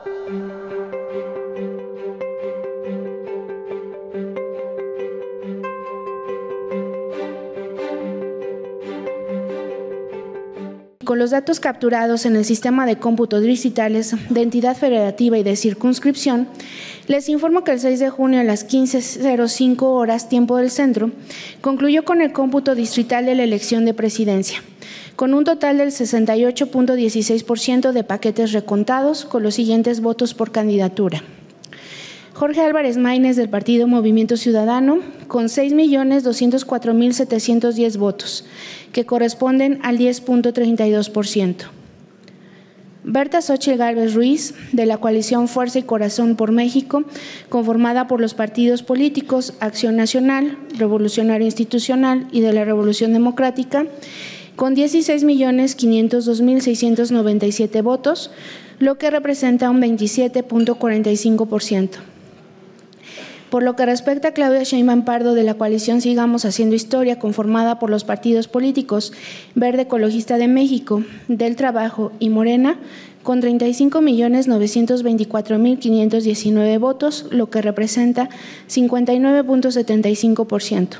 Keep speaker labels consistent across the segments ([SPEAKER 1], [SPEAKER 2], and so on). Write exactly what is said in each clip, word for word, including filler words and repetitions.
[SPEAKER 1] Con los datos capturados en el sistema de cómputo digitales de entidad federativa y de circunscripción, les informo que el seis de junio a las quince cero cinco horas, tiempo del centro, concluyó con el cómputo distrital de la elección de presidencia, con un total del sesenta y ocho punto dieciséis por ciento de paquetes recontados, con los siguientes votos por candidatura. Jorge Álvarez Maínez, del partido Movimiento Ciudadano, con seis millones doscientos cuatro mil setecientos diez votos, que corresponden al diez punto treinta y dos por ciento. Berta Xóchitl Gálvez Ruiz, de la coalición Fuerza y Corazón por México, conformada por los partidos políticos Acción Nacional, Revolucionario Institucional y de la Revolución Democrática, con dieciséis millones quinientos dos mil seiscientos noventa y siete votos, lo que representa un veintisiete punto cuarenta y cinco por ciento. Por lo que respecta a Claudia Sheinbaum Pardo, de la coalición Sigamos Haciendo Historia, conformada por los partidos políticos Verde Ecologista de México, Del Trabajo y Morena, con treinta y cinco millones novecientos veinticuatro mil quinientos diecinueve votos, lo que representa cincuenta y nueve punto setenta y cinco por ciento.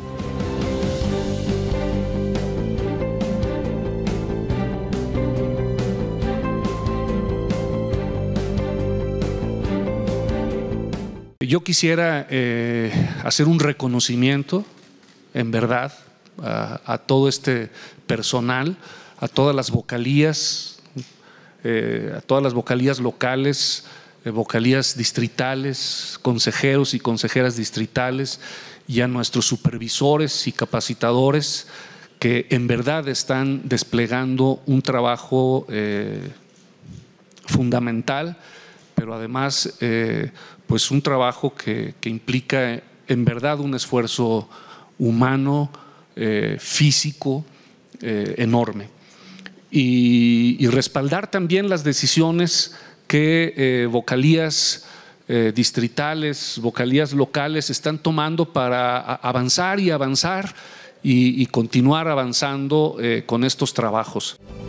[SPEAKER 2] Yo quisiera eh, hacer un reconocimiento, en verdad, a, a todo este personal, a todas las vocalías, eh, a todas las vocalías locales, eh, vocalías distritales, consejeros y consejeras distritales, y a nuestros supervisores y capacitadores que en verdad están desplegando un trabajo eh, fundamental, pero además eh, pues un trabajo que, que implica en verdad un esfuerzo humano, eh, físico, eh, enorme. Y, y respaldar también las decisiones que eh, vocalías eh, distritales, vocalías locales están tomando para avanzar y avanzar y, y continuar avanzando eh, con estos trabajos.